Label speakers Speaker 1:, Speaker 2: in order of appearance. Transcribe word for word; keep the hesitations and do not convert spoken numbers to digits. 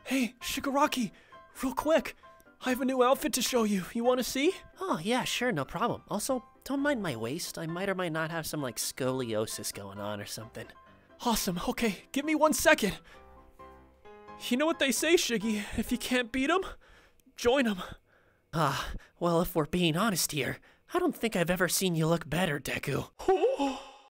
Speaker 1: Hey, Shigaraki, real quick. I have a new outfit to show you. You want to see?
Speaker 2: Oh, yeah, sure, no problem. Also, don't mind my waist. I might or might not have some, like, scoliosis going on or something.
Speaker 1: Awesome. Okay, give me one second. You know what they say, Shiggy. If you can't beat 'em, join 'em.
Speaker 2: Ah, well, if we're being honest here, I don't think I've ever seen you look better, Deku.